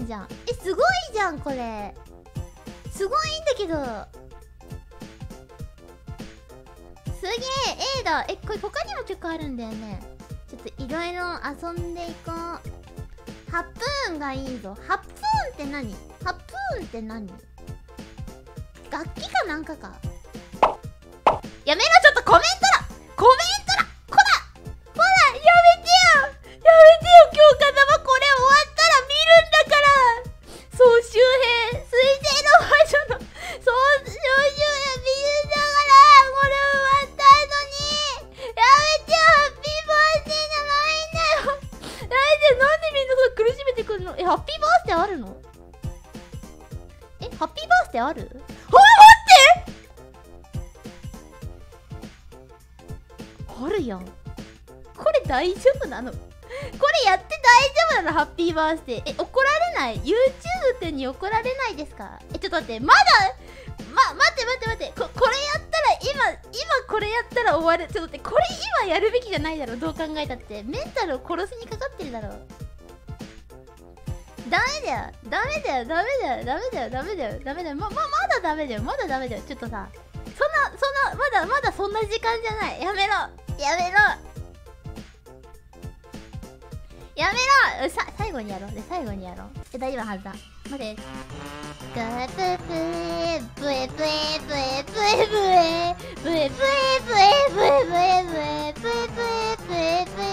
じゃん。すごいじゃんこれ。すごいんだけど。すげえ A だ。これ他にも曲あるんだよね。ちょっといろいろ遊んでいこう。ハプーンがいいぞ。ハプーンって何？ハプーンって何？楽器かなんかか。やめろ、ちょっとコメントだ、コメントだ、こらこら、やめてよ、やめてよ、今日かざまこれ終わったら見るんだから。総集編、水星の魔女の総集編見るんだから、これ終わった後にやめてよ、ハッピーバースデーじゃないんだよ。なんでみんなそ苦しめてくんの。ハッピーバースデーあるの？ハッピーバースデーある？待って、あるやん。これ大丈夫なの？これやって大丈夫なの？ハッピーバースデー。怒られない？ YouTube 店に怒られないですか？ちょっと待って、待って。これやったら今これやったら終わる。ちょっと待って、これ今やるべきじゃないだろ。どう考えたって。メンタルを殺しにかかってるだろ。ダメだよ。まだダメだよ。ちょっとさ、まだそんな時間じゃない。やめろ。最後にやろう。大丈夫なはずだ。待って。ガププエブエブエブエブエブエブエブエブエブエブエブエブエブエブエブエ